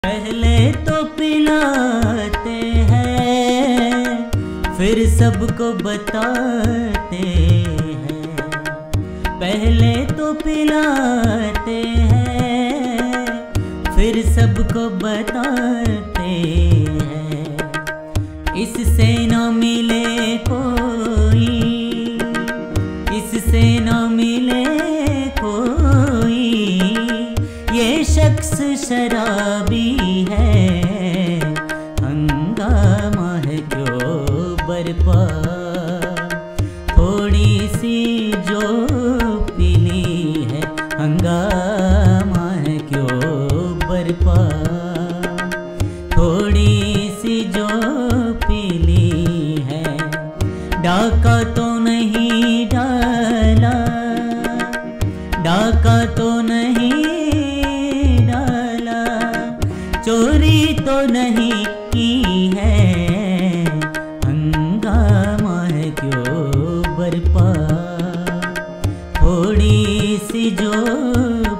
पहले तो पिलाते हैं, फिर सबको बताते हैं। पहले तो पिलाते हैं, फिर सबको बताते हैं। इससे न मिले कोई, इससे न मिले कोई, ये शख्स शराबी है। हंगामा है क्यों बरपा, थोड़ी सी जो पीली है। हंगामा है क्यों बरपा, थोड़ी सी जो पीली है। डाका तो नहीं डाला, डाका तो नहीं डाला, चोरी तो नहीं की है। हंगामा है क्यों बरपा, थोड़ी सी जो